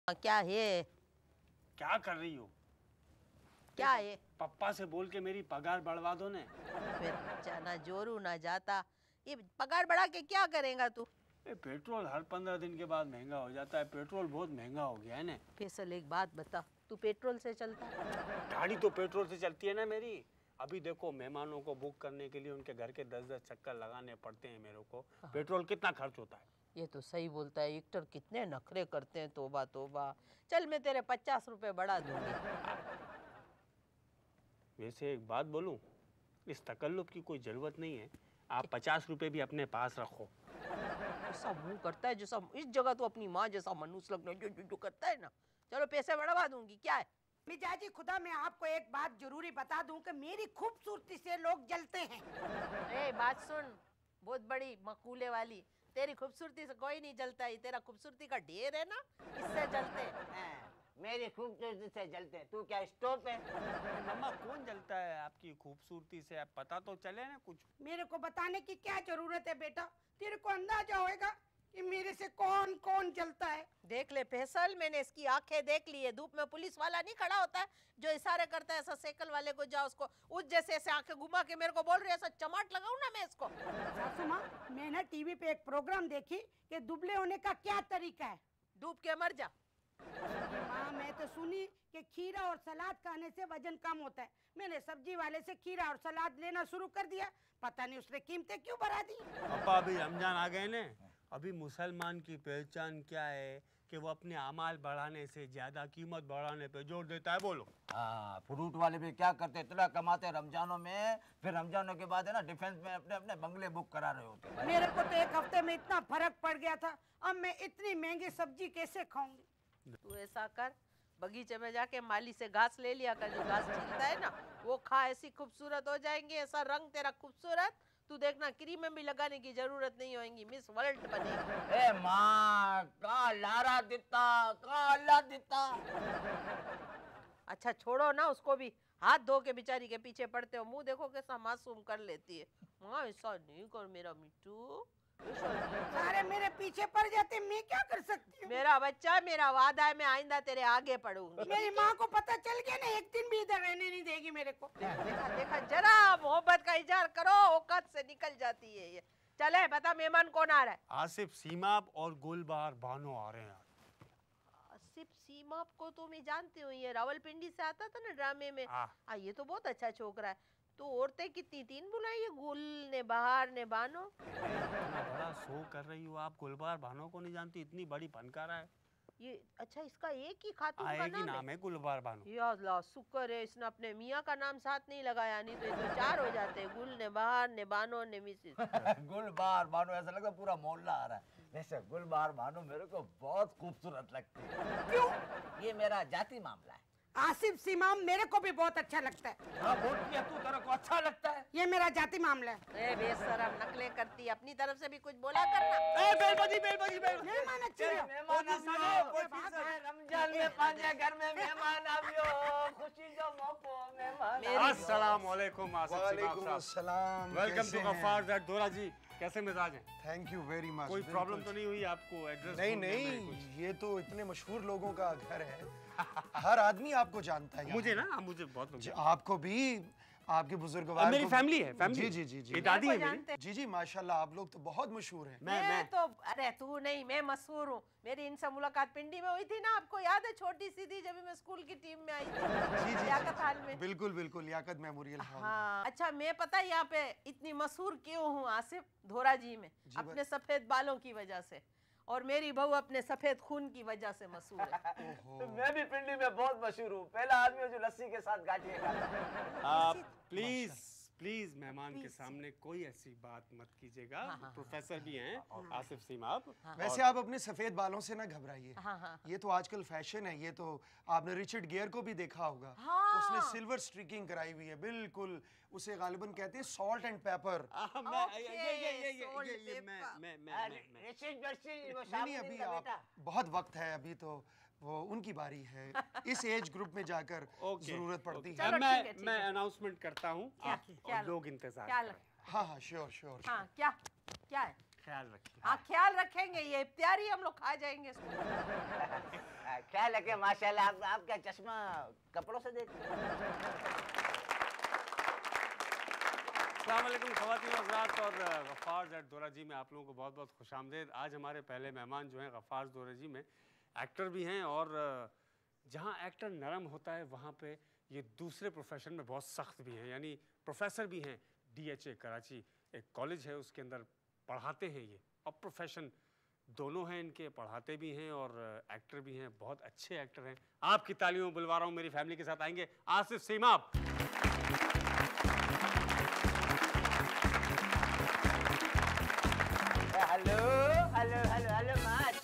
क्या है? क्या कर रही हो? क्या है? पप्पा से बोल के मेरी पगार बढ़वा दो ने। फिर बच्चा ना जोरू ना जाता, ये पगार बढ़ा के क्या करेगा तू? पेट्रोल हर 15 दिन के बाद महंगा हो जाता है। पेट्रोल बहुत महंगा हो गया है ना। फैसल एक बात बता, तू पेट्रोल से चलता है? गाड़ी तो पेट्रोल से चलती है ना मेरी। अभी देखो मेहमानों को बुक करने के लिए उनके घर के 10-10 चक्कर लगाने पड़ते हैं मेरे को। पेट्रोल कितना खर्च होता है? ये तो सही बोलता है, एक्टर कितने नखरे करते हैं, तोबा तोबा। चल मैं तेरे 50 रुपए बढ़ा दूंगी। वैसे एक बात बोलूं, इस तकल्लुफ की कोई जरूरत नहीं है। आप 50 रुपए भी अपने पास रखो। ऐसा मुंह करता है जैसा इस जगह तो अपनी माँ जैसा मनुष्य लगना जो करता है ना। चलो पैसे बढ़वा दूंगी, क्या है? मिजाजी खुदा, मैं आपको एक बात जरूरी बता दूं कि मेरी खूबसूरती से लोग जलते हैं। ए बात सुन, बहुत बड़ी मकूले वाली, तेरी खूबसूरती से कोई नहीं जलता है, तेरा खूबसूरती का ढेर है ना, इससे जलते हैं। मेरी खूबसूरती से जलते हैं, तू क्या स्टॉप है? मम्मा कौन जलता है आपकी खूबसूरती से? आप पता तो चले ना कुछ। मेरे को बताने की क्या जरूरत है बेटा, तेरे को अंदाजा होएगा कि मेरे से कौन कौन जलता है। देख ले फैसल, मैंने इसकी आंखें देख ली है। धूप में पुलिस वाला नहीं खड़ा होता है जो इशारे करता है ऐसा साइकिल वाले को, जा उसको उस जैसे ऐसे आंखें घुमा के मेरे को बोल रही है, ऐसा चमाट लगाऊं ना मैं इसको। सासू माँ, मैं ना टीवी पे एक प्रोग्राम देखी कि दुबले होने का क्या तरीका है। डूब के मर जा। माँ मैं तो सुनी कि खीरा और सलाद खाने से वजन कम होता है। मैंने सब्जी वाले से खीरा और सलाद लेना शुरू कर दिया, पता नहीं उसने कीमतें क्यों बढ़ा दी। पापा अभी रमजान आ गए ने। अभी मुसलमान की पहचान क्या है कि वो अपने अमाल बढ़ाने से ज्यादा कीमत बढ़ाने पे जोर देता है। बोलो। हाँ, फ्रूट वाले भी क्या करते, इतना कमाते रमजानों में, फिर रमजानों के बाद है ना डिफेंस में अपने अपने बंगले बुक करा रहे होते। मेरे को तो एक हफ्ते में इतना फर्क पड़ गया था, अब मैं इतनी महंगी सब्जी कैसे खाऊंगी। तू ऐसा कर, बगीचे में जाके माली से घास ले लिया कर, जो घास छीलता है ना वो खा, ऐसी खूबसूरत हो जाएंगे, ऐसा रंग तेरा खूबसूरत, तू देखना क्रीम में भी लगाने की जरूरत नहीं होगी, मिस वर्ल्ड बनेगी। ए माँ का लारा दिता, का अल्लाह दिता। अच्छा छोड़ो ना उसको भी, हाथ धो के बेचारी के पीछे पड़ते हो, मुंह देखो कैसा मासूम कर लेती है। माँ ऐसा नहीं कर मेरा मिट्टू। सारे मेरे पीछे पड़ जाते, मैं क्या कर सकती हूँ। मेरा बच्चा, मेरा वादा है, मैं आइंदा तेरे आगे पढ़ूंगी। मेरी माँ को पता चल गया ना, एक दिन भी इधर रहने नहीं देगी मेरे को। देखा देखा, जरा मोहब्बत का इजहार करो, औकात से निकल जाती है ये। चले बता मेहमान कौन आ रहा है? आसिफ सीमाब और गुलबार बानो आ रहे हैं। आसिफ सीमाब को तो मैं जानती हूँ, ये रावलपिंडी से आता था ना ड्रामे में। ये तो बहुत अच्छा छोकरा है। तो औरतें कितनी तीन बुलाई है, गुल ने बहार ने बानो। इतना बड़ा शो कर रही हो आप, गुलबार बानो को नहीं जानती? इतनी बड़ी फनकारा है ये। अच्छा इसका एक ही खातून का नाम है गुलबार बानो। या अल्लाह, शुक्र है इसने अपने मियाँ का नाम साथ नहीं लगाया, नहीं तो ये तो चार हो जाते, गुल ने बहार ने बानो ने मिसिस। गुलबार बानो, ऐसा लगता है पूरा मोहल्ला आ रहा है। वैसे गुलबार बानो मेरे को बहुत खूबसूरत लगती है। क्यों? ये मेरा जाति मामला है। आसिफ सीमाम मेरे को भी बहुत अच्छा लगता है। हाँ वोट किया तू, तेरे को अच्छा लगता है? ये मेरा जाति मामला है। ए बेशरम, नकलें करती, अपनी तरफ से भी कुछ बोला करना। मेहमान अच्छे हैं। रमजान में पांचे घर में मेहमान आवियो, खुशी जो मौको मेहमान। अस्सलाम वालेकुम Asif Seemab sahab. Welcome to Gaffar that Dhoraji. कैसे मिजाज हैं? Thank you very much. कोई प्रॉब्लम तो नहीं हुई आपको? एड्रेस नहीं, ये तो इतने मशहूर लोगों का घर है, हर आदमी आपको जानता है। मुझे ना, मुझे बहुत लोग आपको भी, आपके बुजुर्ग, मेरी फैमिली है। फैमिली जी जी जी ये दादी है मेरी। जी जी माशाल्लाह, आप लोग तो बहुत मशहूर हैं। मैं तो, अरे तू नहीं, मैं मशहूर हूँ। मेरी इनसे मुलाकात पिंडी में हुई थी ना, आपको याद है? छोटी सी थी जब मैं स्कूल की टीम में आई थी, लियाकत हॉल में। बिल्कुल बिल्कुल, लियाकत मेमोरियल हॉल। हाँ अच्छा, मैं पता है यहाँ पे इतनी मशहूर क्यों हूँ आसिफ? धोराजी में अपने सफेद बालों की वजह से, और मेरी बहू अपने सफेद खून की वजह से मशहूर है। तो मैं भी पिंडी में बहुत मशहूर हूँ, पहला आदमी जो लस्सी के साथ गाठिए खाता है। आप प्लीज प्लीज मेहमान के सामने कोई ऐसी बात मत कीजिएगा। प्रोफेसर भी हैं आसिफ सीमाब। वैसे आप अपने सफेद बालों से ना घबराइए, ये तो आजकल फैशन है। ये तो आपने रिचर्ड गियर को भी देखा होगा, उसने सिल्वर स्ट्रीकिंग कराई हुई है बिल्कुल। उसे गालिबन कहते हैं सॉल्ट एंड पेपर। नहीं अभी आप, बहुत वक्त है, अभी तो वो उनकी बारी है। इस एज ग्रुप में जाकर जरूरत पड़ती है। मैं अनाउंसमेंट करता हूँ, लोग इंतजार करें। हाँ हाँ श्योर श्योर। हाँ क्या क्या है? ख्याल रखिए। हाँ ख्याल रखेंगे, ये इफ्तियारी हम लोग खा जाएंगे। क्या है, लेकिन माशाल्लाह आपका चश्मा कपड़ों से देख। अस्सलाम वालेकुम ख़वातीन और हज़रात, और गफ्फार ज़ेड धोराजी में आप लोगों को बहुत बहुत खुशामदीद। आज हमारे पहले मेहमान जो हैं गफ्फार धोराजी में एक्टर भी हैं, और जहाँ एक्टर नरम होता है वहाँ पे ये दूसरे प्रोफेशन में बहुत सख्त भी हैं, यानी प्रोफेसर भी हैं। DHA कराची एक कॉलेज है, उसके अंदर पढ़ाते हैं ये, और प्रोफेशन दोनों हैं इनके, पढ़ाते भी हैं और एक्टर भी हैं, बहुत अच्छे एक्टर हैं। आपकी तालियों बुलवा रहा हूँ, मेरी फैमिली के साथ आएंगे Asif Seemab. Hello hello hello hello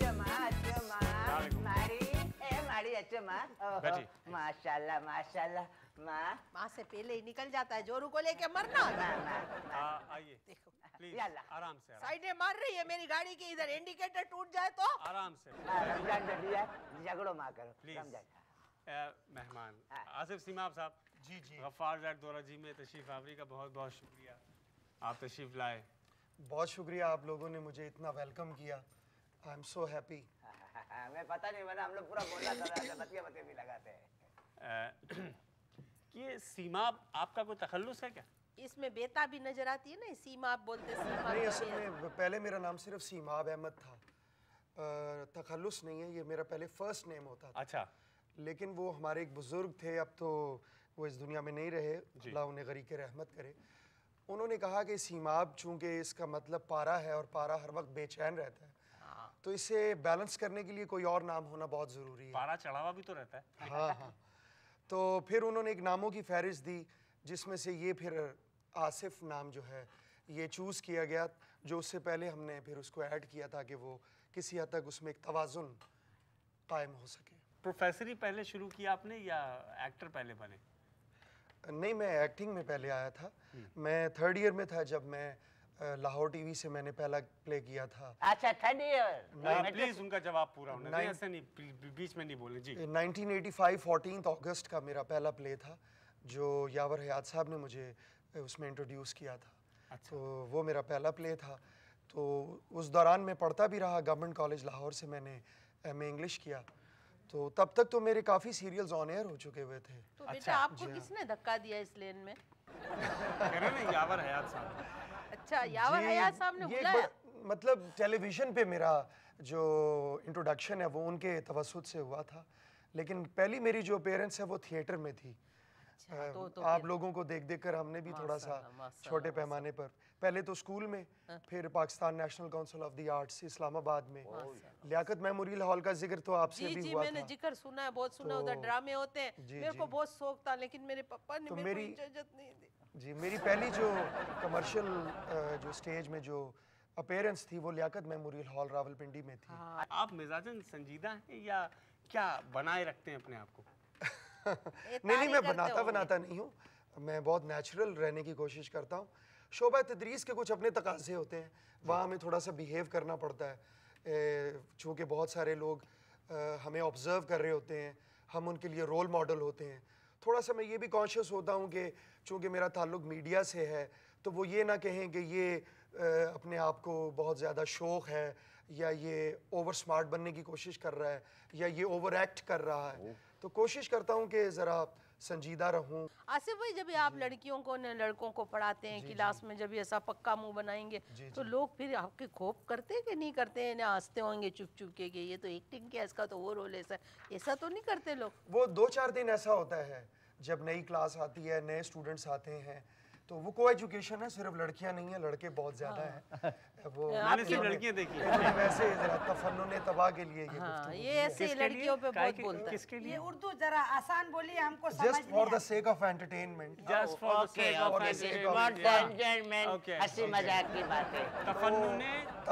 माशाल्लाह माशाल्लाह। माँ से पहले ही निकल जाता है, जोरू को लेके मरना। आइए देखो प्लीज, आराम से। साइडें मार रही है मेरी गाड़ी की, इधर इंडिकेटर टूट जाए तो। आराम से झगड़ो मा करो प्लीज। मेहमान आसिफ सीमाब साहब, जी जी, गफ्फार ज़ेड धोराजी में तशरीफ आवरी का बहुत बहुत शुक्रिया, आप तशरीफ लाए। बहुत शुक्रिया, आप लोगों ने मुझे इतना वेलकम किया। I am so happy. हमें पता नहीं, मैंने हम लोग पूरा बोला था, बतिया बतिया भी लगाते हैं। ये सीमाब आपका कोई तखल्लुस है क्या? इसमें बेता भी नजर आती है ना, सीमाब बोलते। नहीं, असल में पहले मेरा नाम सिर्फ सीमाब अहमद था, तखल्लुस नहीं है, ये मेरा पहले फर्स्ट नेम होता था। अच्छा। लेकिन वो हमारे एक बुजुर्ग थे, अब तो वो इस दुनिया में नहीं रहे, अल्लाह उन्हें गरीक रहमत करे। उन्होंने कहा कि सीमाब चूँकि इसका मतलब पारा है और पारा हर वक्त बेचैन रहता है, तो इसे बैलेंस करने के लिए कोई और नाम होना बहुत ज़रूरी है। पारा चढ़ावा भी तो रहता है। हाँ हाँ। तो फिर उन्होंने एक नामों की फहरिस्त दी, जिसमें से ये फिर आसिफ नाम जो है ये चूज़ किया गया, जो उससे पहले हमने फिर उसको ऐड किया था कि वो किसी हद तक उसमें एक तवाज़ुन कायम हो सके। प्रोफेसरी पहले शुरू किया आपने या एक्टर पहले बने? नहीं, मैं एक्टिंग में पहले आया था। मैं 3rd ईयर में था जब मैं लाहौर टीवी से मैंने पहला प्ले किया था। अच्छा, 3rd ईयर। प्लीज उनका जवाब पूरा होना चाहिए, ऐसे नहीं बीच में नहीं बोले जी। 1985 14 अगस्त का मेरा पहला प्ले था, जो यावर हयात साहब ने मुझे उसमें इंट्रोड्यूस किया था। अच्छा। तो वो मेरा पहला प्ले था। तो उस दौरान मैं पढ़ता भी रहा, गवर्नमेंट कॉलेज लाहौर से मैंने MA इंग्लिश किया। तो तब तक तो मेरे काफ़ी सीरियल्स ऑन एयर हो चुके हुए थे। तो बेटा आपको किसने धक्का दिया इस लेन में? यावर हयात साहब। अच्छा, यावर हयात साहब ने बुलाया? मतलब टेलीविज़न पे मेरा जो इंट्रोडक्शन है वो उनके तवस्सुत से हुआ था, लेकिन पहली मेरी जो अपीयरेंस है वो थिएटर में थी। तो आप लोगों को देख देख कर हमने भी थोड़ा सा छोटे पैमाने पर, पहले तो स्कूल में, फिर Pakistan National Council of the Arts Islamabad में, लियाकत मेमोरियल हॉल का जिक्र तो आपसे भी हुआ था। मैंने जिक्र सुना है, बहुत सुना, उधर ड्रामे होते हैं। मेरे को बहुत शौक था, लेकिन मेरे पापा ने मेरे को इजाजत नहीं दी। जी, मेरी पहली जो कमर्शियल जो स्टेज में जो अपीयरेंस थी वो लियाकत मेमोरियल हॉल रावलपिंडी में थी। आप मिजाजन संजीदा हैं या क्या बनाए रखते हैं अपने आप को? नहीं, मैं बनाता नहीं हूँ, मैं बहुत नेचुरल रहने की कोशिश करता हूँ। शोबा तदरीस के कुछ अपने तकाज़े होते हैं, वहाँ हमें थोड़ा सा बिहेव करना पड़ता है, चूँकि बहुत सारे लोग हमें ऑब्ज़र्व कर रहे होते हैं, हम उनके लिए रोल मॉडल होते हैं। थोड़ा सा मैं ये भी कॉन्शियस होता हूँ कि चूँकि मेरा ताल्लुक़ मीडिया से है, तो वो ये ना कहें कि ये अपने आप को बहुत ज़्यादा शौक़ है, या ये ओवर स्मार्ट बनने की कोशिश कर रहा है, या ये ओवर एक्ट कर रहा है। तो कोशिश करता हूँ कि ज़रा संजीदा रहूँ। आसिफ भाई, जब आप लड़कियों को न लड़कों को पढ़ाते हैं क्लास में, जब ऐसा पक्का मुंह बनाएंगे तो लोग फिर आपके खौफ करते हैं कि नहीं करते हैं, ना हंसते होंगे चुप चुप के ये तो एक्टिंग किया, इसका तो वो रोल ऐसा तो नहीं करते लोग? वो 2-4 दिन ऐसा होता है जब नई क्लास आती है, नए स्टूडेंट्स आते हैं, तो वो को एजुकेशन है, सिर्फ लड़कियां नहीं है, लड़के बहुत ज्यादा हैं। वो मैंने सिर्फ लड़कियां देखी हैं। वैसे जरा तफन्नुन तबाह के लिए ये गुफ्तगू ये ऐसे लड़कियों पे बहुत बोलता है। किसके लिए? ये उर्दू जरा आसान बोलिए, हमको समझ just for the sake of entertainment. Just for the sake of entertainment, हंसी मजाक की बातें। तफन्नुन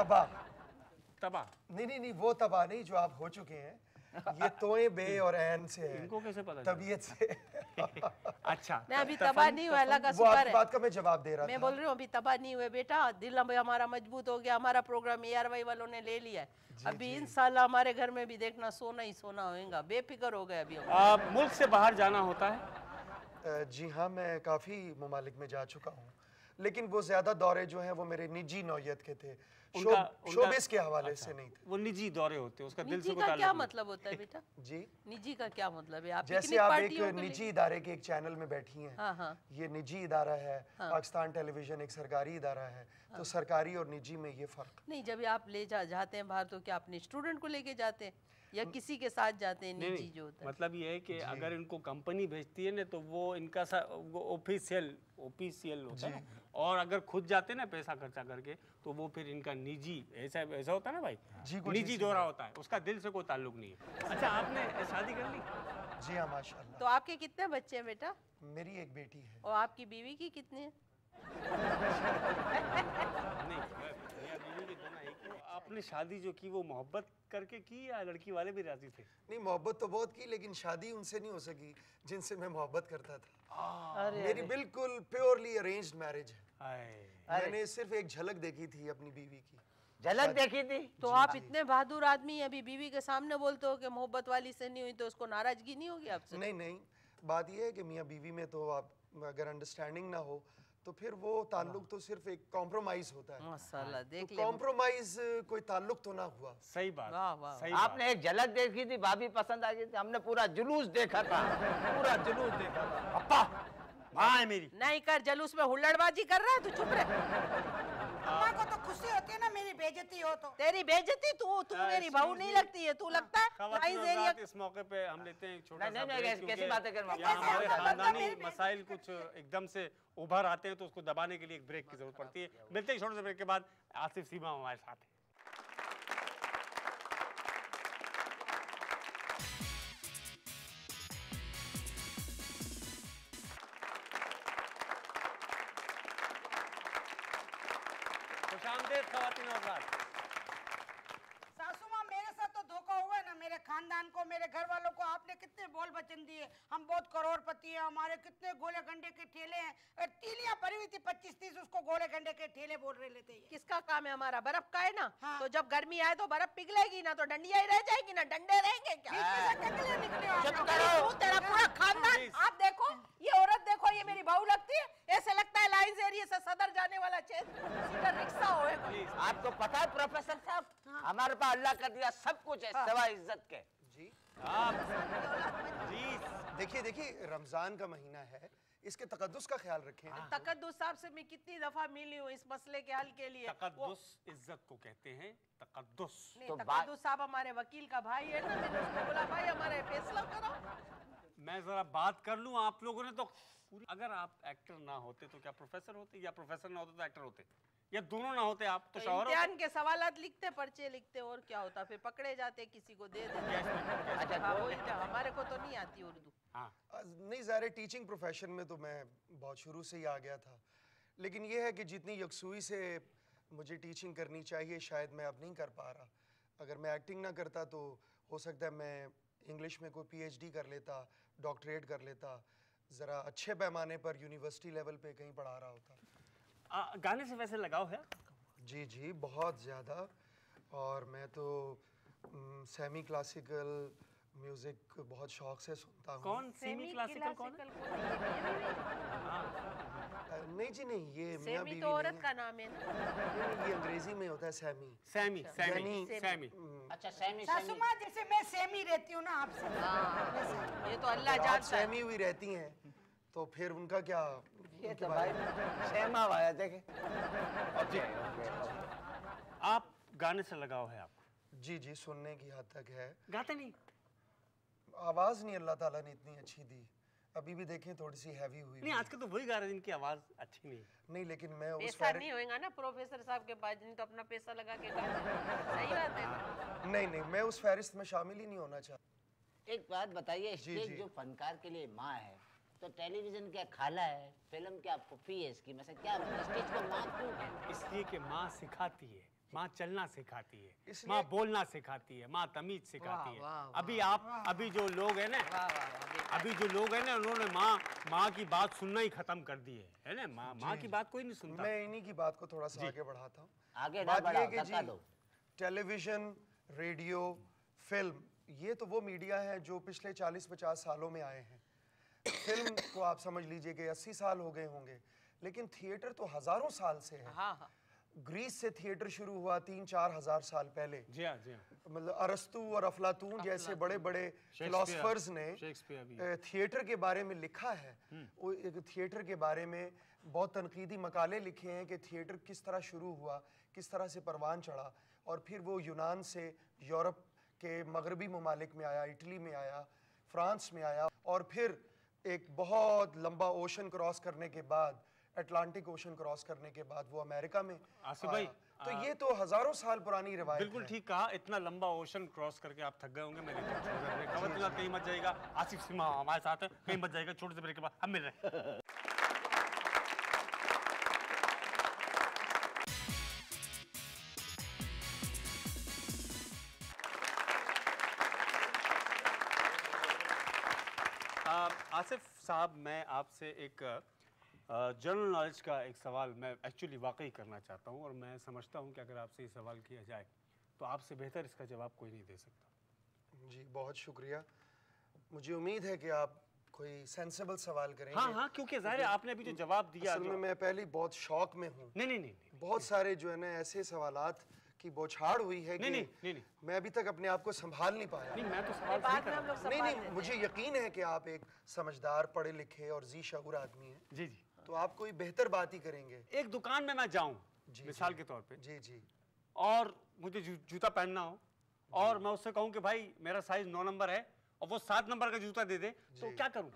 तबाह नहीं, वो तबाह नहीं जो आप हो चुके हैं, ये तोए बे और ऐन से है। इनको कैसे पता? तबीयत से। अच्छा, मैं अभी तबाह नहीं हुआ, अल्लाह का वो शुक्र आपकी है। बात का मैं जवाब दे रहा था। मैं बोल रही हूँ अभी तबाह नहीं हुए बेटा, दिल हमारा मजबूत हो गया, हमारा प्रोग्राम ARY वालों ने ले लिया है। अभी इंशाल्लाह हमारे घर में भी देखना सोना ही सोना होगा, बेफिक्र हो गए अभी। मुल्क से बाहर जाना होता है? जी हाँ, मैं काफ़ी ममालिक में जा चुका हूँ, लेकिन वो ज्यादा दौरे जो हैं वो मेरे निजी नौयत के थे, शोबिस के हवाले से नहीं थे। वो निजी दौरे होते हैं, उसका दिल से निजी का क्या मतलब होता है बेटा? जी निजी का क्या मतलब है? आप जैसे आप एक निजी इदारे के एक चैनल में बैठी हैं, हाँ हाँ। ये निजी इदारा है, पाकिस्तान टेलीविजन एक सरकारी इदारा है, तो सरकारी और निजी में ये फर्क नहीं। जब आप ले जाते हैं बाहर तो क्या अपने स्टूडेंट को लेके जाते हैं या किसी के साथ जाते हैं? निजी जो होता है मतलब ये है कि अगर इनको कंपनी भेजती है ना तो वो इनका वो ऑफिशियल होता है, और अगर खुद जाते हैं ना पैसा खर्चा करके तो वो फिर इनका निजी ऐसा होता है ना भाई, निजी दौरा होता है, उसका दिल से कोई ताल्लुक नहीं है। अच्छा, आपने शादी कर ली? जी हाँ माशाल्लाह। तो आपके कितने बच्चे हैं बेटा? मेरी एक बेटी है। और आपकी बीवी की कितनी है? नहीं, बीवी के दोनों एक ही। आपने शादी जो की वो मोहब्बत करके की या लड़की वाले भी राजी थे? नहीं, मोहब्बत तो बहुत की, लेकिन शादी उनसे नहीं हो सकी जिनसे मैं मोहब्बत करता था। मेरी बिल्कुल प्योरली अरेंज्ड मैरिज है। मैंने सिर्फ एक झलक देखी थी अपनी बीवी की। झलक देखी थी? तो आप इतने बहादुर आदमी हैं, अभी बीवी के सामने बोलते हो कि मोहब्बत वाली से नहीं हुई, तो उसको नाराजगी नहीं होगी आपसे? नहीं, बात यह है कि मियाँ बीवी में तो आप अगर अंडरस्टैंडिंग ना हो तो फिर वो ताल्लुक तो सिर्फ एक कॉम्प्रोमाइज होता है। माशाल्लाह, देख ले, कॉम्प्रोमाइज कोई ताल्लुक तो ना हुआ। सही बात। वाह वाह। सही आपने एक झलक देखी थी, भाभी पसंद आ गई थी, हमने पूरा जुलूस देखा था, पूरा जुलूस देखा था। अप्पा माँ है मेरी। नहीं कर, जलूस में हुल्लड़बाजी कर रहा है तू, चुप रहे। अम्मा को तो खुशी होती है ना मेरी बेइज्जती हो तो। तेरी बेइज्जती? तू मेरी बहू नहीं लगती है, तू लगता है। इस मौके पे हम लेते हैं छोटा सा नहीं, ब्रेक, कैसी बातें कर रहे हैं? यहाँ हमारे खानदानी मसाइल कुछ एकदम से उभर आते हैं तो उसको दबाने के लिए एक ब्रेक की जरूरत पड़ती है। मिलते हैं छोटे से ब्रेक के बाद। आसिफ सीमा हमारे साथ है। सासू माँ, मेरे साथ तो धोखा हुआ है ना, मेरे खानदान को, मेरे घर वालों को आपने कितने बोल वचन दिए, हम बहुत करोड़पति हैं, हमारे कितने गोले गंडे के ठेले हैं, तीलियां भरी हुई थी 25-30, उसको गोले गंडे के ठेले बोल रहे लेते हैं। किसका काम है? हमारा बर्फ का है ना। हाँ। तो जब गर्मी आए तो बर्फ पिघलेगी ना, तो डंडिया ही रह जाएगी ना, डंडे रहेंगे क्या? निकले तू, तेरा पूरा खानदान। आप देखो, ये औरत देखो, ये मेरी बहू लगती है, ऐसे लगता है लाइंस एरिया से सदर जाने वाला सीधा रिक्शा होए। आपको पता है प्रोफेसर साहब, हमारे पास अल्लाह का दिया सब कुछ है सिवाय इज्जत के। जी जी, देखिए रमजान का महीना है, इसके तकद्दुस का ख्याल रखें। तकद्दुस साहब से मैं कितनी दफा मिली हूँ इस मसले के हल के लिए। तकद्दुस इज्जत को कहते हैं, तकद्दुस। तो तकद्दुस साहब हमारे वकील का भाई है ना, मैंने उसको बोला भाई हमारे फैसला करो। मैं जरा बात कर लूं। आप लोगों ने तो अगर आप एक्टर ना होते तो क्या प्रोफेसर होते, या प्रोफेसर ना होते तो एक्टर होते, या दोनों ना होते आप तो शौहर होते? इम्तिहान के सवालात लिखते, पर्चे लिखते, और क्या होता, फिर पकड़े जाते, किसी को दे देते। अच्छा, वही हमारे को तो नहीं आती उर्दू। हाँ। नहीं, ज़ाहिर टीचिंग प्रोफेशन में तो मैं बहुत शुरू से ही आ गया था, लेकिन ये है कि जितनी यकसुई से मुझे टीचिंग करनी चाहिए शायद मैं अब नहीं कर पा रहा। अगर मैं एक्टिंग ना करता तो हो सकता है मैं इंग्लिश में कोई PhD कर लेता, डॉक्टरेट कर लेता, ज़रा अच्छे पैमाने पर यूनिवर्सिटी लेवल पे कहीं पढ़ा रहा होता। गाने से वैसे लगाव है? जी बहुत ज़्यादा। और मैं तो सेमी क्लासिकल म्यूजिक बहुत शौक से सुनता हूँ। कौन सेमी क्लासिकल कौन है? नहीं जी नहीं, ये मियां सेमी बीवी तो औरत नहीं का नाम है ना। है। ये अंग्रेजी में होता है सैमी। सैमी अच्छा, सेमी सासू माँ, जैसे मैं सेमी रहती हूँ ना आपसे, ये तो अल्लाह आप जानता है। सहमी हुई रहती हैं तो फिर उनका क्या? ये तो भाई सहमा आया देखे। आप गाने से लगाव है आपको? जी सुनने की हद तक है। गाते नहीं? आवाज नहीं अल्लाह ताला ने इतनी अच्छी दी, अभी भी देखें थोड़ी सी हैवी हुई। नहीं, आजकल तो वही गा रहे हैं जिनकी आवाज अच्छी नहीं। नहीं, लेकिन मैं उस पैसा नहीं होएगा ना प्रोफेसर साहब के पास, नहीं तो अपना पैसा लगा के गा देंगे। सही बात है ना? नहीं, मैं उस फहरिस्त में शामिल ही नहीं होना चाहता। एक बात बताइए, स्टेज जो फनकार के लिए माँ है, तो टेलीविजन क्या खाला है, फिल्म क्या फुफी है इसकी, मतलब क्या स्टेज को माँ क्यों कहते हैं? इसलिए कि माँ सिखाती है, माँ चलना सिखाती है, माँ बोलना सिखाती है, माँ तमीज सिखाती है। अभी जो लोग हैं ना, उन्होंने माँ की बात सुनना ही खत्म कर दी है ना। माँ की बात कोई नहीं सुनता। मैं इन्हीं की बात को थोड़ा सा आगे बढ़ाता हूँ। आगे ना बढ़ाओ, धक्का दो। टेलीविजन, रेडियो, फिल्म, ये तो वो मीडिया है जो पिछले 40-50 सालों में आए हैं। फिल्म को आप समझ लीजिए कि 80 साल हो गए होंगे। लेकिन थिएटर तो हजारों साल से है। हाँ हाँ। ग्रीस से थिएटर शुरू हुआ 3-4 हजार साल पहले। जी हाँ, जी हाँ। मतलब अरस्तु और अफलातून जैसे बड़े बड़े फिलोसफर्स ने थिएटर के बारे में लिखा है। वो एक थिएटर के बारे में बहुत तनकीदी मकाले लिखे हैं कि थिएटर किस तरह शुरू हुआ, किस तरह से परवान चढ़ा, और फिर वो यूनान से यूरोप के मगरबी ममालिक में आया, इटली में आया, फ्रांस में आया, और फिर एक बहुत लंबा ओशन क्रॉस करने के बाद, अटलांटिक ओशन क्रॉस करने के बाद वो अमेरिका में आसिफ भाई, तो ये तो हजारों साल पुरानी रिवायत बिल्कुल है। ठीक कहा। इतना लंबा ओशन क्रॉस करके आप थक गए होंगे। मैं खबर कहीं मत जाएगा। आसिफ सिमा हमारे साथ है, कहीं मत जाएगा। छोटे से ब्रेक के बाद हम मिल रहे हैं। आसिफ साहब, मैं आपसे एक जनरल नॉलेज का एक सवाल मैं एक्चुअली वाकई करना चाहता हूँ, और मैं समझता हूँ कि अगर आपसे ये सवाल किया जाए तो आपसे बेहतर इसका जवाब कोई नहीं दे सकता। जी बहुत शुक्रिया। मुझे उम्मीद है कि आप कोई सेंसिबल सवाल करेंगे। हाँ हाँ, क्योंकि ज़ाहिर है आपने अभी जो जवाब दिया, असल में मैं पहले बहुत शौक में हूँ। नहीं, बहुत सारे जो है ना ऐसे सवालात की बौछार हुई है कि नहीं। मैं अभी तक अपने आप को संभाल नहीं पाया। नहीं, मैं तो सवाल बाद में हम लोग नहीं, मुझे यकीन है कि आप एक समझदार, पढ़े लिखे और जी शऊर आदमी हैं। जी, तो आप कोई बेहतर बात ही करेंगे। एक दुकान में मैं जाऊं मिसाल के तौर पे, जी, और मुझे जूता पहनना हो, और मैं उससे कहूं कि भाई मेरा साइज 9 नंबर है, और वो 7 नंबर का जूता दे दे, तो क्या करूं?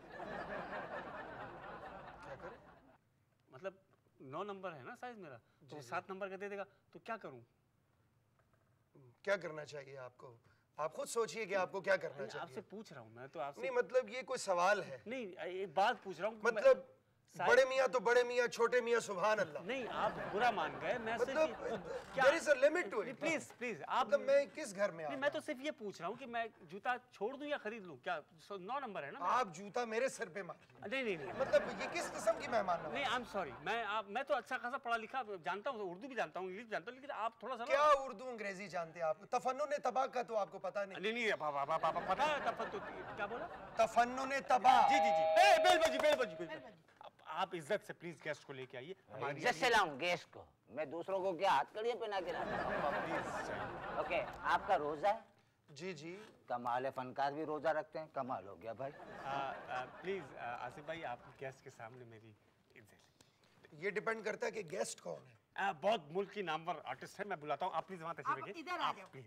क्या करें? मतलब 9 नंबर है ना साइज मेरा, तो 7 नंबर का दे देगा, तो क्या करूं? क्या करना चाहिए आपको? आप खुद सोचिए कि आपको क्या करना चाहिए। आपसे पूछ रहा हूं मैं तो आपसे। नहीं मतलब ये कोई सवाल है? नहीं, एक बात पूछ रहा हूं। मतलब बड़े मियाँ तो बड़े मियाँ, छोटे मियाँ सुभान अल्लाह। नहीं, आप बुरा मान गए। मैं मतलब there is a limit to it। Please आप, मतलब मैं किस घर में? नहीं, मैं तो सिर्फ ये पूछ रहा हूँ कि मैं जूता छोड़ दूं या खरीद लूं? क्या 9 नंबर है ना? आप जूता मेरे सर पे मार। नहीं, मतलब ये किस किस्म की मेहमान नवाज़ी? नहीं, आई एम सॉरी। मैं तो अच्छा खासा पढ़ा लिखा जानता हूँ, उर्दू भी जानता हूँ, इंग्लिश भी जानता हूँ, लेकिन आप थोड़ा सा क्या उर्दू अंग्रेजी जानते हैं आप? तफन्नुन तबाह का तो आपको पता नहीं। नहीं, पता है क्या बोला? तफन्नुन तबाह। जी। बेल बजी। आप इज्जत से प्लीज गेस्ट को लेके आइए। इज्जत से लाऊं गेस्ट को? मैं दूसरों को क्या हाथ कड़ियाँ पहना के लाता? ओके, आपका रोजा है? जी। कमाल है, फनकार भी रोजा रखते हैं, कमाल हो गया भाई। प्लीज आसिफ भाई, आप गेस्ट के सामने मेरी इज्जत। ये डिपेंड करता है कि गेस्ट कौन है। बहुत मुल्क की नामवर आर्टिस्ट है, मैं बुलाता हूँ। आप प्लीज वहाँ तशरीफ रखिए। इधर आ जाओ प्लीज।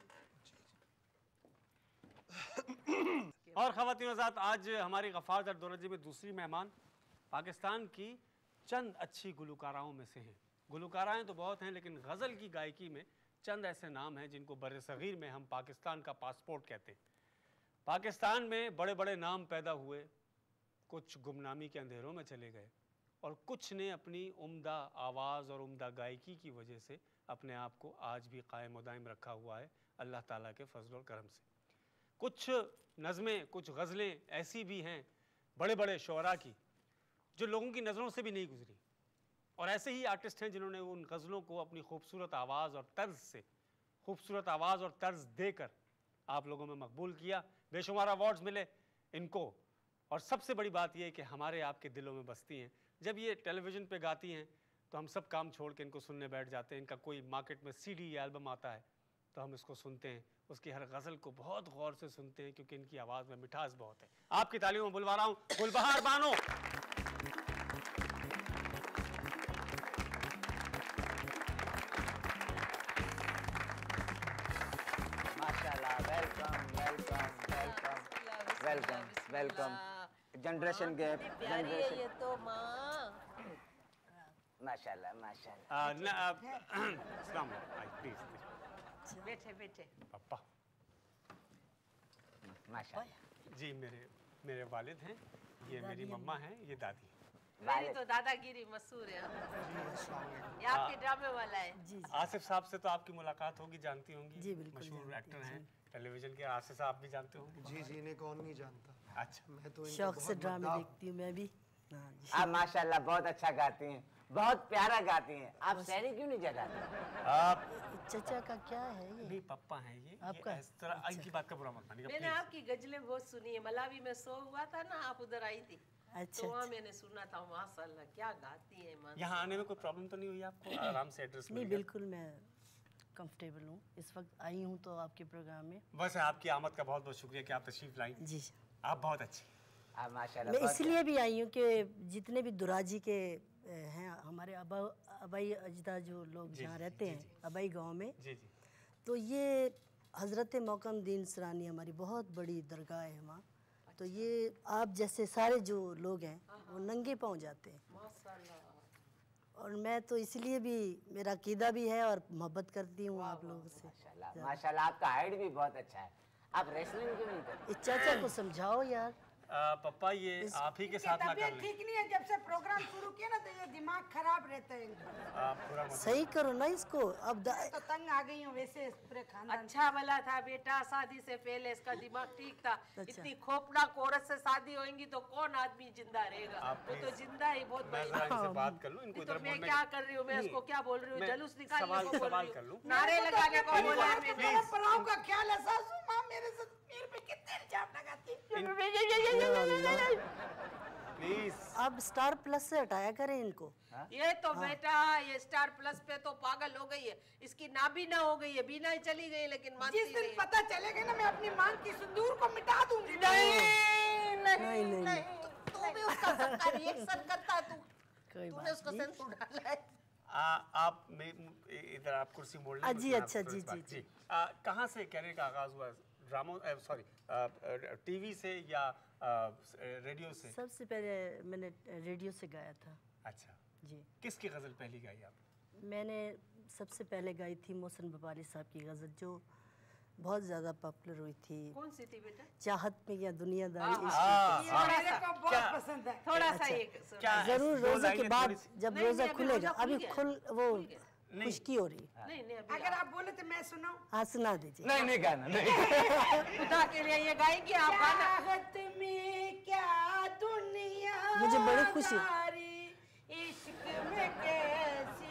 और ख़वातीन हज़रात, आज हमारी गफ्फार धोराजी में दूसरी मेहमान पाकिस्तान की चंद अच्छी गुलकाराओं में से हैं। गुलकाराएँ तो बहुत हैं, लेकिन गज़ल की गायकी में चंद ऐसे नाम हैं जिनको बर्र-ए-सग़ीर में हम पाकिस्तान का पासपोर्ट कहते हैं। पाकिस्तान में बड़े बड़े नाम पैदा हुए, कुछ गुमनामी के अंधेरों में चले गए, और कुछ ने अपनी उम्दा आवाज़ और उम्दा गायकी की वजह से अपने आप को आज भी कायम व दायम रखा हुआ है अल्लाह ताला के फजल और करम से। कुछ नज़में, कुछ गज़लें ऐसी भी हैं बड़े बड़े शोरा की जो लोगों की नज़रों से भी नहीं गुजरी, और ऐसे ही आर्टिस्ट हैं जिन्होंने उन गज़लों को अपनी खूबसूरत आवाज़ और तर्ज से, खूबसूरत आवाज़ और तर्ज देकर आप लोगों में मकबूल किया। बेशुमार अवार्ड्स मिले इनको, और सबसे बड़ी बात यह है कि हमारे आपके दिलों में बसती हैं। जब ये टेलीविज़न पे गाती हैं तो हम सब काम छोड़ के इनको सुनने बैठ जाते हैं। इनका कोई मार्केट में CD या एल्बम आता है तो हम इसको सुनते हैं, उसकी हर गज़ल को बहुत गौर से सुनते हैं, क्योंकि इनकी आवाज़ में मिठास बहुत है। आपकी तालियों में बुलवा रहा हूँ गुलबहार बानो। माशाल्लाह, वेलकम। Generation gap, generation. ये तो माँ। माशाल्लाह। अस्सलाम प्लीज बैठे। पापा माशाल्लाह जी, मेरे वालिद हैं, ये मेरी मम्मा हैं, ये दादी। मेरी तो दादागिरी मशहूर है। ये आपके ड्रामे वाला है। जी। आसिफ साहब से तो आपकी मुलाकात होगी, जानती होंगी। जी, बिल्कुल मशहूर जानती एक्टर हूँ, हैं टेलीविजन के। आसिफ साहब भी जानते होंगे। जी, इन्हें कौन नहीं जानता। अच्छा, मैं तो इनको शौक से बहुत ड्रामे बड़ा- देखती हूँ मैं भी। हाँ जी। आप माशाल्लाह बहुत अच्छा गाती हैं, बहुत प्यारा गाती हैं। आप शायरी क्यों नहीं जगाती? आप चचा का क्या है ये? नहीं, पप्पा हैं ये आपका? इस तरह इनकी बात का बुरा मत मानिएगा मैंने प्लीज। आपकी गजलें बहुत सुनी है। मलावी में शो हुआ था ना, आप उधर आई थी, अच्छा, तो वहाँ मैंने सुना था, माशाल्लाह क्या गाती है माशाल्लाह। यहाँ आने में कोई प्रॉब्लम तो नहीं हुई आपको? आराम से एड्रेस नहीं बिल्कुल मैं कंफर्टेबल हूँ, इस वक्त आई हूँ तो आपके प्रोग्राम में। बस आपकी आमद का बहुत बहुत शुक्रिया कि आप तशरीफ लाई। जी आप बहुत अच्छी। माशाल्लाह। मैं इसलिए भी आई हूँ कि जितने भी दुराजी के हैं हमारे आबाई अजदा जो लोग जहाँ रहते हैं आबाई गांव में, जी जी। तो ये हज़रत मौकमदीन सरानी हमारी बहुत बड़ी दरगाह है वहाँ। तो ये आप जैसे सारे जो लोग हैं वो नंगे पाँव जाते हैं, और मैं तो इसलिए भी मेरा अकीदा भी है और मोहब्बत करती हूँ आप लोगों से। माशाल्लाह माशाल्लाह, आपका हाइट भी बहुत अच्छा है। आप रेसलिंग क्यों नहीं करते? इस चाचा को समझाओ यार। पप्पा ये आप ही के साथ ना कर तबीयत लें। ठीक नहीं है, जब से प्रोग्राम शुरू किया ना तो ये दिमाग खराब रहता है इनका। आप पूरा मत सही करो ना इसको। अब तो तंग आ गई हूँ वैसे पूरे खानदान। अच्छा वाला था बेटा, शादी से पहले इसका दिमाग ठीक था। इतनी खोपनाक औरत से शादी होगी तो कौन आदमी जिंदा रहेगा? वो तो जिंदा ही बहुत मैं बड़ी जरा बात इनसे है। बात कर लूं, इनको तो इधर मैं बोलने क्या कर रही हूँ, मैं इसको क्या बोल रही हूँ, मैं जलूस निकालने को बोल सवाल रही कर लूं। हूँ, नारे लगाने को बोल रही हूँ। मेरे पराव का ख्याल है, सासू माँ मेरे से मेरे पे कितने इल्जाम लगाती है। प्लीज। अब स्टार प्लस से हटाया करें इनको। ये तो बेटा ये स्टार प्लस पे तो पागल हो गई है, इसकी नाबीना हो गई है, बीना ही चली गई लेकिन मानती जिस दिन नहीं। पता चलेगा ना मैं अपनी मांग की सिंदूर को मिटा दूंगी। नहीं तू भी उसका रिएक्शन करता है, कोई तूने बात उसको नहीं। सेंसूर डाला है। आप इधर आप कुर्सी मोड़ लें। जी, मैं अच्छा, आपको जी, थोड़ी जी, बात- कहाँ से कैरियर का आगाज हुआ? ड्रामा सॉरी टीवी से या रेडियो से? सबसे पहले मैंने रेडियो से गाया था। अच्छा जी, किसकी गजल पहली गाई आप? मैंने सबसे पहले गाई थी मोहसिन व्यापारी साहब की गज़ल, जो बहुत ज़्यादा पॉपुलर हुई थी। कौन सी थी बेटा? चाहत में या दुनियादारी इश्क। ये मेरे को बहुत पसंद है। थोड़ा सा एक जरूर दो रोजे के लाइनें बाद थोड़ी सी- जब नहीं, रोजा नहीं, अभी खुलेगा, रोजा खुल अभी गया। वो खुशकी हो रही। नहीं नहीं अभी अगर आप बोले तो मैं सुनाऊं। हाँ सुना दीजिए। नहीं नहीं गाना नहीं। खुदा के लिए ये गाएंगे आप गाना। चाहत में क्या दुनिया मुझे बड़ी खुशी। इश्क में कैसी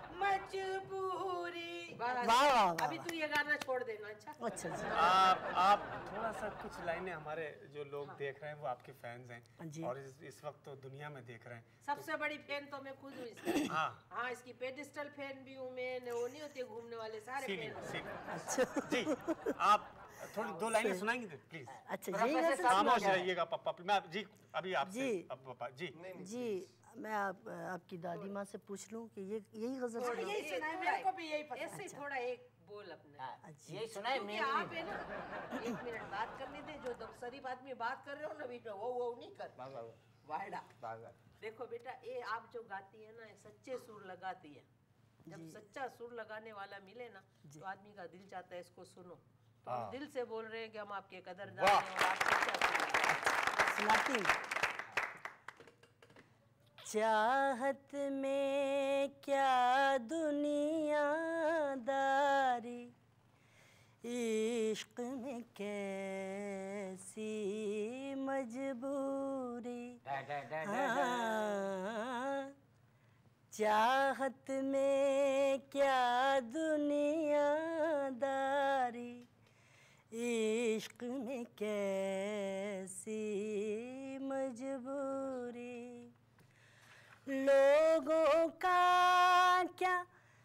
मजबूरी। वाह वाह वाह अभी तू ये गाना छोड़ देना। अच्छा अच्छा जी। आप थोड़ा सा कुछ लाइनें, हमारे जो लोग देख रहे हैं वो आपके फैंस हैं जी। और इस वक्त तो दुनिया में देख रहे हैं। सबसे बड़ी फैन तो मैं खुद हूँ इसकी। हाँ हाँ इसकी पेडिस्टल फैन भी हूँ मैं, वो नहीं होते घूमने वाले सारे सीनियर फैन हूँ। सीनियर। अच्छा जी आप थोड़ी दो लाइनें सुनाएंगे प्लीज? अच्छा यही गज़ल खामोश सुना था। रहिएगा पापा। मैं जी अभी आपसे जी। अब पापा जी जी मैं आपकी दादी माँ से पूछ लूँ कि ये यही गज़ल और सुना। यही सुना है, मेरे को भी यही पसंद ऐसे ही थोड़ा एक बोल अपने। यही सुना है क्योंकि आप है ना, एक मिनट बात करने दे, जो शरीफ आदमी बात कर रहे हो ना बेटा वो नहीं कर वायड़ा। देखो बेटा ये आप जो गाती है ना सच्चे सुर लगाती है। जब सच्चा सुर लगाने वाला मिले ना तो आदमी का दिल चाहता है इसको सुनो। तो हम दिल से बोल रहे हैं कि हम आपके कदरदान हैं और आप सच्चा सुर सुनाती हूँ। चाहत में क्या दुनियादारी, इश्क में कैसी मजबूरी। हाँ, चाहत में क्या दुनियादारी, इश्क में कैसी मजबूरी। लोगों का क्या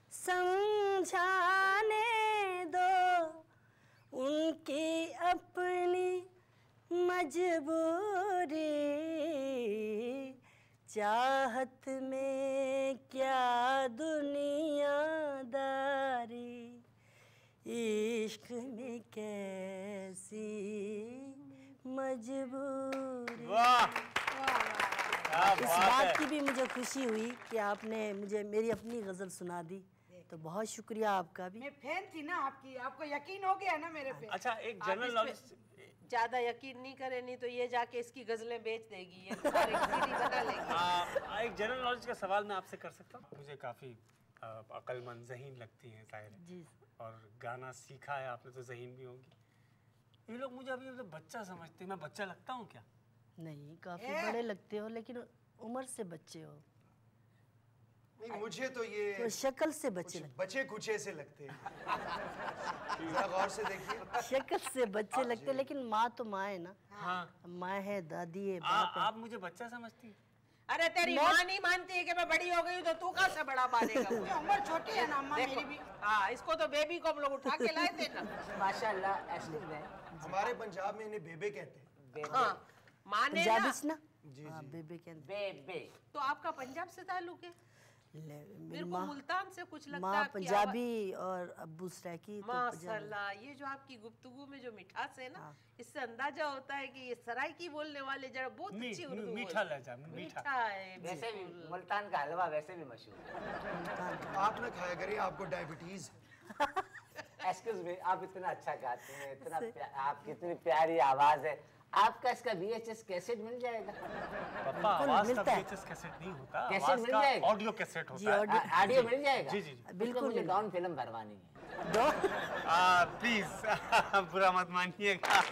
समझाने दो, उनकी अपनी मजबूरी। चाहत में क्या दुनियादारी, इश्क में कैसी मजबूरी। वाह इस बात की भी मुझे खुशी हुई कि आपने मुझे मेरी अपनी गज़ल सुना दी, तो बहुत शुक्रिया आपका भी। मैं फैन थी ना आपकी, आपको यकीन हो गया ना मेरे पे। अच्छा एक जनरल नॉलेज ज्यादा यकीन नहीं करे, नहीं तो ये जाके इसकी गजलें बेच देगी, ये सारे सीडी बना लेगी। एक जनरल नॉलेज का सवाल मैं आपसे कर सकता हूँ? मुझे काफ़ी अक्लमंद ज़हीन लगती हैं शायर जी। और गाना सीखा है आपने तो ज़हीन भी होंगी। ये लोग मुझे अभी मतलब बच्चा समझते हैं, मैं बच्चा लगता हूँ क्या? नहीं काफ़ी बड़े लगते हो, लेकिन उम्र से बच्चे हो। नहीं मुझे तो ये तो शक्ल से बच्चे बचे कुचे से लगते हैं। जरा गौर से देखिए। शक्ल से बच्चे लगते, लेकिन माँ तो माँ है ना। हाँ। माँ है, दादी है, बाप है। आप मुझे बच्चा समझती हैं? अरे तेरी माँ नहीं मानती है कि मैं बड़ी हो गई हूँ, तो तू कहाँ से बड़ा मानेगा? उम्र छोटी है ना अम्मा मेरी भी। हाँ, इसको तो बेबी को हम लोग उठा के लाए थे ना। माशाल्लाह एक्सक्यूज मी, हमारे पंजाब में इन्हें बेबे कहते हैं। हाँ, माने पंजाबी ना। से ना। हाँ, बेबे के अंदर। बेबे। तो आपका पंजाब से ताल्लुक है? मेरे को मुल्तान से कुछ लगता है। माँ पंजाबी और अब्बू सराइकी। माशाल्लाह, ये जो आपकी गुफ्तगू में जो मिठास है ना, इससे अंदाजा होता है कि ये सराइकी बोलने वाले जरा बहुत अच्छी उर्दू मीठा लहजा, मीठा है। वैसे भी मुल्तान का हलवा वैसे भी मशहूर है। आप ना खाया करिए, आपको डायबिटीज है। एक्सक्यूज मी, आप इतना अच्छा गाते हैं, इतना आपकी इतनी प्यारी आवाज है, आपका इसका VHS कैसेट मिल जाएगा? पापा आवाज का VHS कैसेट नहीं होता, कैसेट मिल जाएगा, ऑडियो कैसेट होता है। ऑडियो मिल जाएगा? जी जी बिल्कुल। मुझे डॉन फिल्म भरवानी है। प्लीज बुरा मत मानिएगा।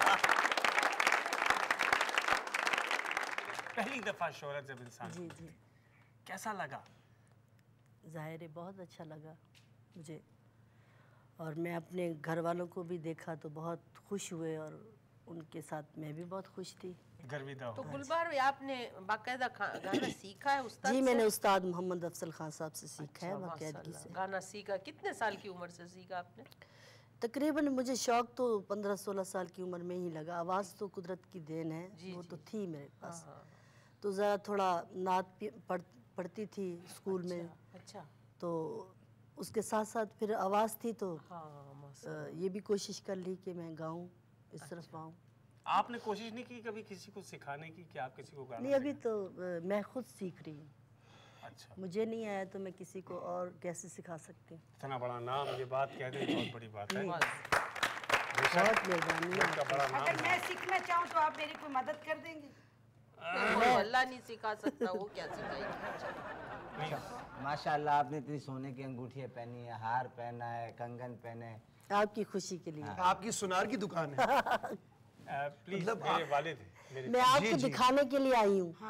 पहली दफा शोहरत जब इंसान, जी जी, कैसा लगा? जाहिर है बहुत अच्छा लगा मुझे, और मैं अपने घर वालों को भी देखा तो बहुत खुश हुए, और उनके साथ मैं भी बहुत खुश थी। गर्विदा हो। तो गुलबार भाई, आपने बाकायदा गाना सीखा है उस्ताद जी, से? मैंने उस्ताद मोहम्मद अफजल खान साहब से सीखा है बाकायदगी से। गाना सीखा कितने साल की उम्र से सीखा आपने? तकरीबन मुझे शौक तो 15-16 साल की उम्र में ही लगा। आवाज़ तो कुदरत की देन है, वो तो थी मेरे पास। तो ज़रा थोड़ा नात पढ़ती थी स्कूल में। अच्छा। तो उसके साथ साथ फिर आवाज़ थी, तो ये भी कोशिश कर ली कि मैं गाऊं, इस तरफ आऊं। आपने कोशिश नहीं की कभी किसी को सिखाने की कि आप किसी को गाना? नहीं, अभी तो मैं खुद सीख रही हूँ। अच्छा। मुझे नहीं आया तो मैं किसी को और कैसे सिखा सकती हूँ? इतना बड़ा नाम, ये बात कह दें बहुत बड़ी बात है। बहुत मेहरबानी है। अगर मैं सीखना चाहूँ तो आप मेरी कोई मदद कर देंगे? अल्लाह नहीं सिखा सकता, वो क्या सिखाएगी? माशाल्लाह, आपने इतनी सोने की अंगूठियाँ पहनी है, हार पहना है, कंगन पहने है। आपकी खुशी के लिए। आपकी सुनार की दुकान है। प्लीज, मेरे वालिद हैं। मैं आपको दिखाने के लिए आई हूँ।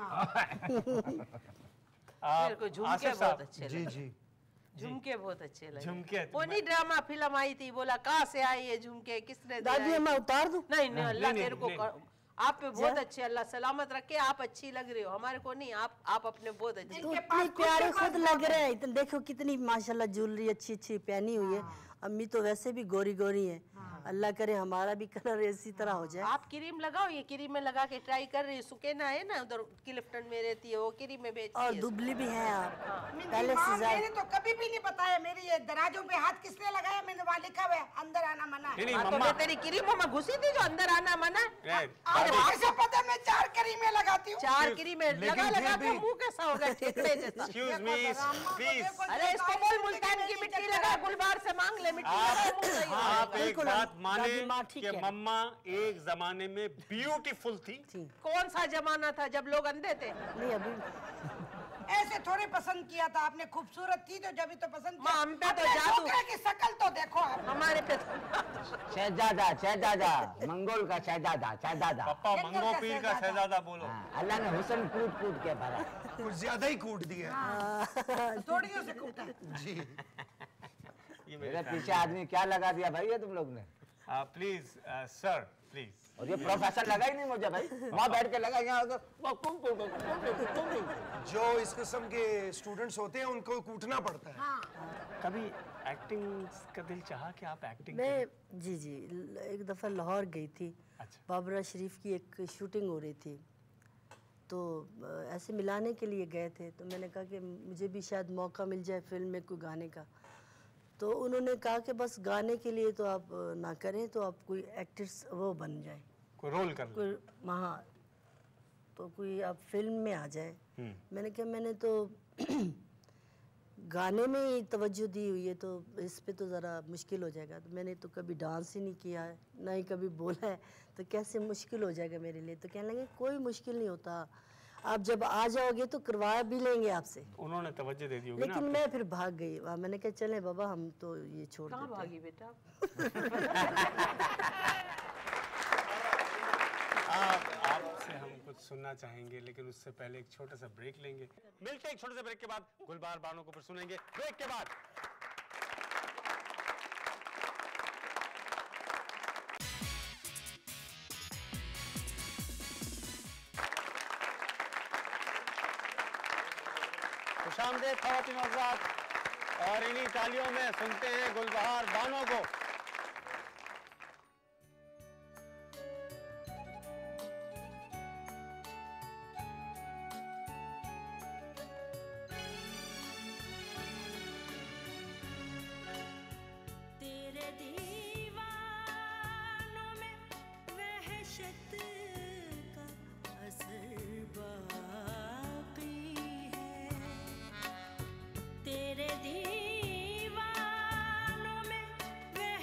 मेरे को झुमके बहुत अच्छे लगे। जी जी, झुमके बहुत अच्छे लगे। झुमके वो नहीं ड्रामा फिल्म आई थी, बोला कहाँ से आई ये झुमके, किसने दिया? दादी मैं उतार दूँ? नहीं नहीं, अल्लाह तेरे को आप पे बहुत अच्छे, अल्लाह सलामत रखे। आप अच्छी लग रही हो, हमारे को नहीं, आप अपने बहुत अच्छे। तो इतनी प्यारे खुद लग रहे हैं। इतने देखो कितनी माशाल्लाह ज्वेलरी अच्छी अच्छी पहनी हुई है। अम्मी तो वैसे भी गोरी गोरी हैं। अल्लाह करे हमारा भी कलर इसी तरह हो जाए। आप क्रीम लगाओ, ये क्रीम में लगा के ट्राई कर रही है। सुकेना है ना उधर क्लिफ्टन में रहती है, वो क्रीम में बेचती है। और दुबली भी हैं आप पहले से ज्यादा। मैंने तो कभी भी नहीं बताया मेरी ये दराजों पे हाथ किसने लगाया। मैंने वहाँ लिखा हुआ है अंदर आना मना है। तो मैं तेरी क्रीमों में घुसी थी जो अंदर आना मना है। आपको पता मैं 4 क्रीमें लगाती हूँ। 4 क्रीमें लगा के मुंह कैसा होगा ठेकड़े जैसा। Excuse me, please। अरे इसको बोल मुल्तान की मिट्टी लगा, गुलबार से मांग ले मिट्टी। आप एक बात माने कि मम्मा एक जमाने में ब्यूटीफुल थी। कौन सा जमाना था जब लोग अंधे थे? नहीं, अभी ऐसे थोड़े पसंद किया था आपने। खूबसूरत थी तो जब तो पसंद किया। हम पे तो जादू की शक्ल तो देखो आप। हमारे पे शहजादा मंगोल का शहजादा। पापा मंगो पीर का शहजादा बोलो। अल्लाह ने हुस्न कूट के भरा, कुछ ज्यादा ही कूट दिया। थोड़ियों से कूटा जी। ये मेरे पीछे आदमी क्या लगा दिया भाई ये तुम लोग ने? Please sir, please. और ये प्रोफेसर लगा ही नहीं मुझे भाई। वहाँ बैठ के लगा यहाँ। जो इस किस्म के स्टूडेंट्स होते हैं उनको कूटना पड़ता है। कभी एक्टिंग का दिल चाहा कि आप एक्टिंग मैं जी एक दफ़ा लाहौर गई थी। अच्छा। बाबरा शरीफ की एक शूटिंग हो रही थी, तो ऐसे मिलाने के लिए गए थे। तो मैंने कहा कि मुझे भी शायद मौका मिल जाए फिल्म में कोई गाने का। तो उन्होंने कहा कि बस गाने के लिए तो आप ना करें, तो आप कोई एक्ट्रेस वो बन जाए, कोई रोल कर कोई वहाँ तो कोई आप फिल्म में आ जाए। मैंने कहा मैंने तो गाने में ही तवज्जो दी हुई है, तो इस पे तो ज़रा मुश्किल हो जाएगा। तो मैंने तो कभी डांस ही नहीं किया है, ना ही कभी बोला है, तो कैसे मुश्किल हो जाएगा मेरे लिए। तो कहने लगे कोई मुश्किल नहीं होता, आप जब आ जाओगे तो करवा भी लेंगे आपसे। उन्होंने तवज्जो दे दी होगी लेकिन मैं फिर भाग गई। मैंने कहा चले बाबा हम तो ये छोड़ देते हैं। भागी बेटा? आपसे हम कुछ सुनना चाहेंगे, लेकिन उससे पहले एक छोटा सा ब्रेक लेंगे। मिलते हैं एक छोटे से ब्रेक के बाद, गुलबहार बानो को फिर सुनेंगे ब्रेक के बाद। खुशामदीद ख़वातीन और हज़रात, और इन्हीं तालियों में सुनते हैं गुलबहार बानो को। तेरे दीवानों में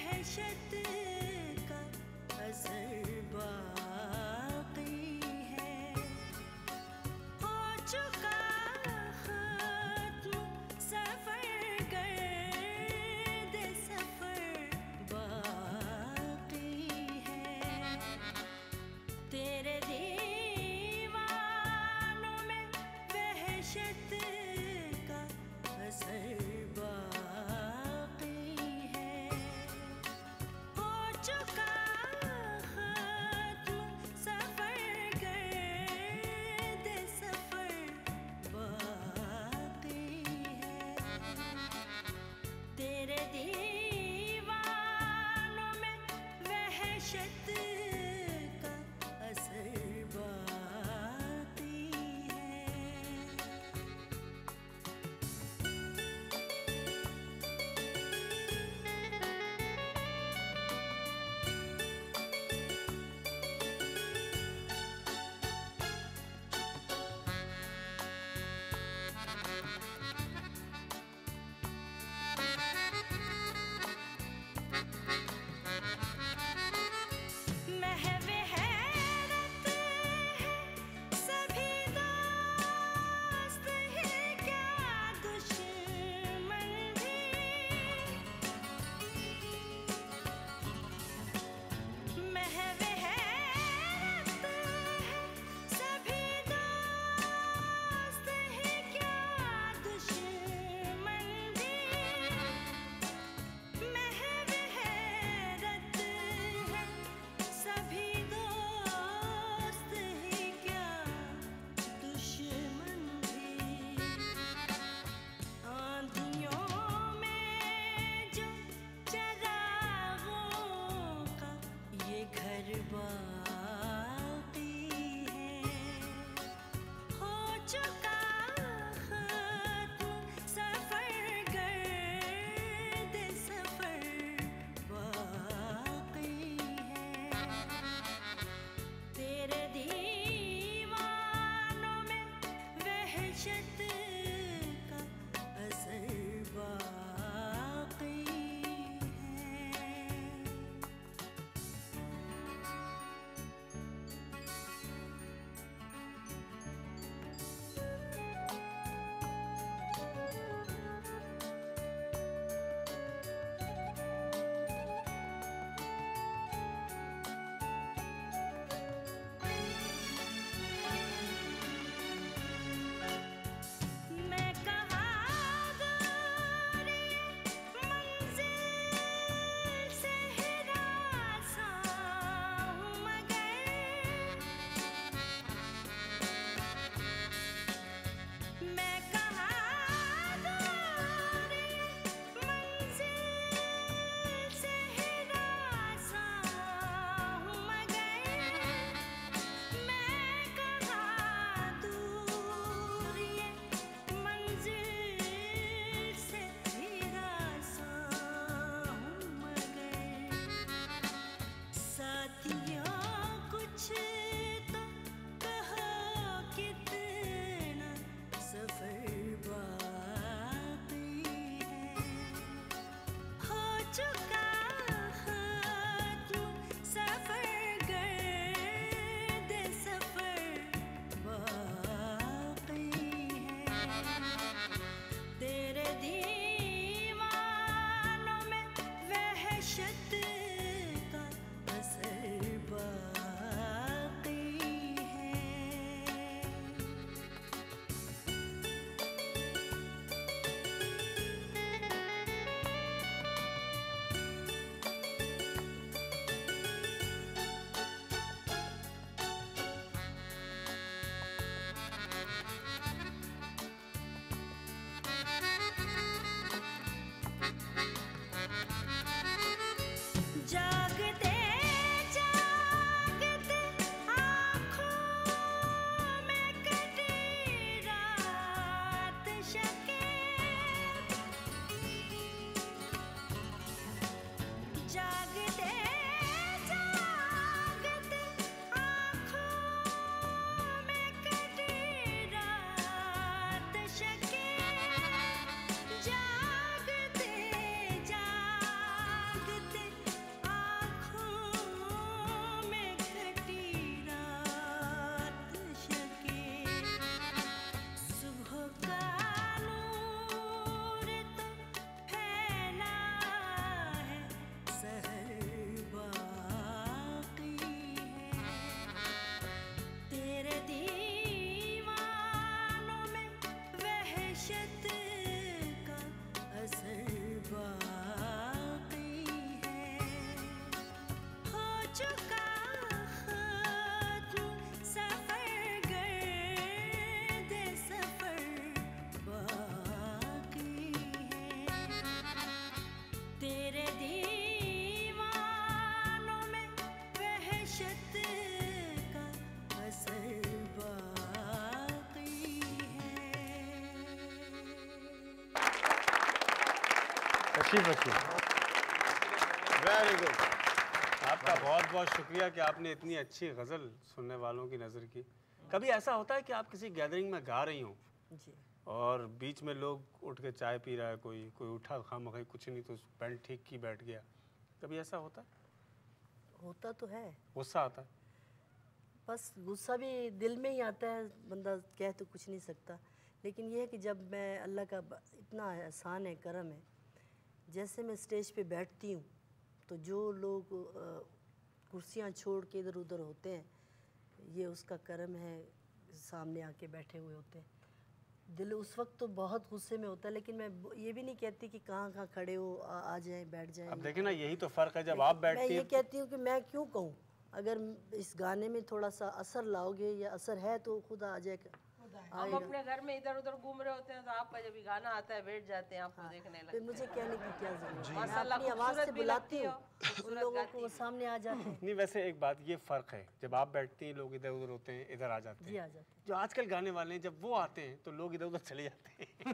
तशरीफ रखिए। वेरी गुड, आपका बहुत बहुत शुक्रिया कि आपने इतनी अच्छी गज़ल सुनने वालों की नज़र की। कभी ऐसा होता है कि आप किसी गैदरिंग में गा रही हों जी, और बीच में लोग उठ के चाय पी रहा है, कोई उठा खामखा कुछ नहीं तो बैंड ठीक की बैठ गया, कभी ऐसा होता है? होता तो है। गुस्सा आता है? बस गुस्सा भी दिल में ही आता है, बंदा कह तो कुछ नहीं सकता। लेकिन ये है कि जब मैं अल्लाह का इतना एहसान है, करम है, जैसे मैं स्टेज पे बैठती हूँ तो जो लोग कुर्सियाँ छोड़ के इधर उधर होते हैं, ये उसका करम है, सामने आके बैठे हुए होते हैं। दिल उस वक्त तो बहुत गुस्से में होता है, लेकिन मैं ये भी नहीं कहती कि कहाँ कहाँ खड़े हो, आ जाएं, बैठ जाएं। अब देखिए ना, यही तो फ़र्क है जब आप बैठती मैं हैं। ये कहती हूँ कि मैं क्यों कहूँ, अगर इस गाने में थोड़ा सा असर लाओगे या असर है तो खुद आ जाएगा। हम अपने घर में इधर उधर घूम रहे होते हैं तो आपका जब गाना आता है बैठ जाते हैं, आपको देखने लगते फिर हैं। मुझे कहने की क्या जरूरत है, मैं माशाल्लाह अपनी आवाज़ से खूबसूरत भी बुलाती लगती हूँ, हो, उन लोगों को वो सामने आ जाते हैं। नहीं, वैसे एक बात, ये फ़र्क है, जब आप बैठती हैं लोग इधर उधर होते हैं, इधर आ जाते हैं। जी, आ जाते हैं। जो आजकल गाने वाले हैं, जब वो आते हैं तो लोग इधर उधर चले जाते हैं।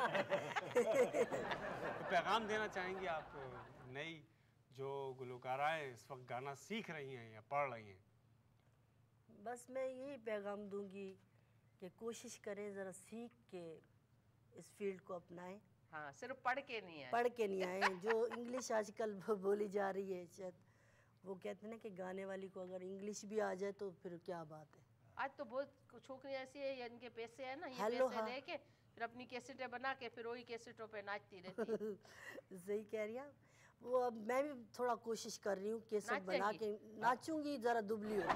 तो पैगाम देना चाहेंगे आप नई जो गुलकाराएं इस वक्त गाना सीख रही हैं या पढ़ रही हैं? बस मैं यही पैगाम दूंगी कि कोशिश करें, ज़रा सीख के इस फील्ड को अपनाएं। हाँ, सिर्फ पढ़ के नहीं है। पढ़ के नहीं आए। जो इंग्लिश आजकल बोली जा रही है, शायद वो कहते हैं ना कि गाने वाली को अगर इंग्लिश भी आ जाए तो फिर क्या बात है। आज तो बहुत छोकरियां ऐसी है, इनके पैसे है ना, ये हेलो, पैसे हाँ। लेके फिर अपनी कैसेटें बना के फिर वही कैसेटों पे नाचती रहती है। सही कह रही हैं। वो अब मैं भी थोड़ा कोशिश कर रही हूँ कैसेट बना के नाचूंगी, ज़रा दुबली हो।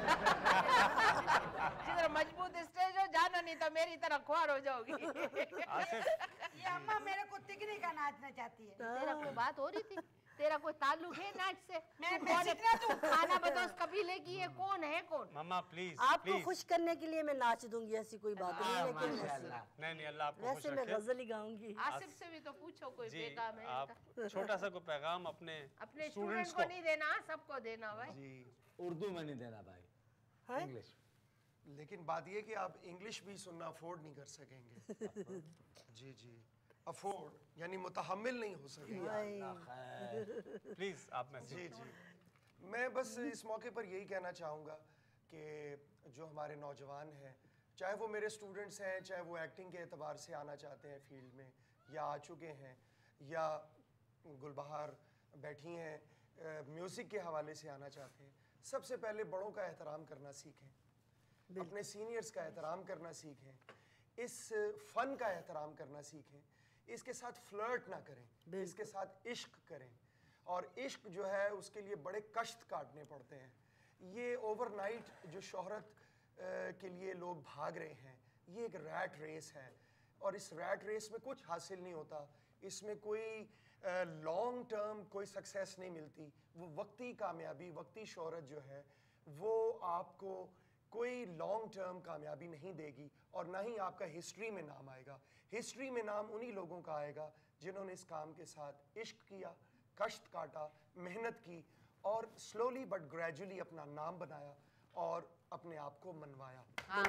जिधर मजबूत स्टेज हो जाना, नहीं तो मेरी तरह ख्वार हो जाओगी। ये अम्मा मेरे को तिगड़ी का नाचना चाहती है। तेरा कोई बात हो रही थी? तेरा कोई ताल्लुक है नाच से? मैं तू कौन है? सीखना तू। खाना बदोश कबीले की है, कौन है कौन? मम्मा प्लीज आपको प्लीज। खुश करने के लिए मैं नाच दूंगी, ऐसी कोई बात नहीं है। लेकिन नहीं अल्लाह आपको खुश वैसे मैं रखे। गजल ही गाऊंगी। आसिफ से भी तो पूछो कोई जी, पैगाम है आप इनका। छोटा सा कोई पैगाम अपने स्टूडेंट्स को नहीं देना, सबको देना भाई। जी, उर्दू में नहीं देना भाई, हाँ? इंग्लिश। लेकिन बात ये कि आप इंग्लिश भी सुनना अफोर्ड नहीं कर सकेंगे। जी जी, अफोर्ड यानी मुतहम्मिल नहीं हो सकेंगे। प्लीज आप में जी जी, मैं बस इस मौके पर यही कहना चाहूँगा कि जो हमारे नौजवान हैं, चाहे वो मेरे स्टूडेंट्स हैं, चाहे वो एक्टिंग के एतबार से आना चाहते हैं फील्ड में या आ चुके हैं, या गुलबहार बैठी हैं म्यूज़िक के हवाले से आना चाहते हैं, सबसे पहले बड़ों का एहतराम करना सीखें, अपने सीनियर्स का एहतराम करना सीखें, इस फ़न का एहतराम करना सीखें, इसके साथ फ्लर्ट ना करें, इसके साथ इश्क करें। और इश्क जो है उसके लिए बड़े कष्ट काटने पड़ते हैं। ये ओवरनाइट जो शोहरत के लिए लोग भाग रहे हैं, ये एक रैट रेस है और इस रैट रेस में कुछ हासिल नहीं होता, इसमें कोई लॉन्ग टर्म कोई सक्सेस नहीं मिलती। वो वक्ती कामयाबी, वक्ती शोहरत जो है वो आपको कोई लॉन्ग टर्म कामयाबी नहीं देगी और ना ही आपका हिस्ट्री में नाम आएगा। हिस्ट्री में नाम उन्हीं लोगों का आएगा जिन्होंने इस काम के साथ इश्क किया, कष्ट काटा, मेहनत की और स्लोली बट ग्रेजुअली अपना नाम बनाया और अपने आप को मनवाया।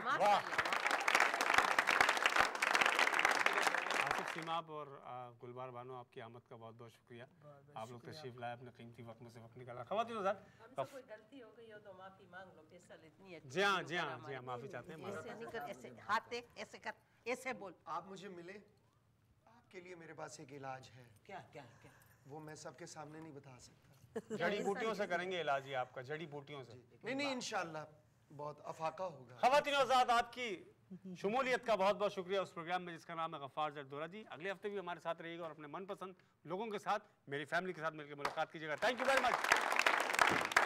आसिफ सीमाब और गुलबार बानो, आपकी आमद का बहुत बहुत शुक्रिया। आप लोग तशरीफ लाए, अपने कीमती वक्त में से वक्त निकाला। ख़वातीन हमसे कोई गलती हो गई हो तो माफी मांग लो। फैसल इतनी अच्छी जी हाँ माफ़ी चाहते हैं। ऐसे नहीं कर, ऐसे हाथ देख, ऐसे कर, ऐसे बोल। आप मुझे मिले, आपके लिए मेरे पास एक इलाज है। क्या क्या क्या? वो मैं सबके सामने नहीं बता सकता। जड़ी बूटियों से करेंगे इलाज ही आपका, जड़ी बूटियों से। नहीं इंशाल्लाह बहुत अफाका होगा। ख़वातीन और हज़रात, आपकी शमूलियत का बहुत बहुत शुक्रिया उस प्रोग्राम में जिसका नाम है गफ्फार ज़ेड धोराजी। अगले हफ्ते भी हमारे साथ रहिएगा और अपने मनपसंद लोगों के साथ, मेरी फैमिली के साथ मिलकर मुलाकात कीजिएगा। Thank you very much.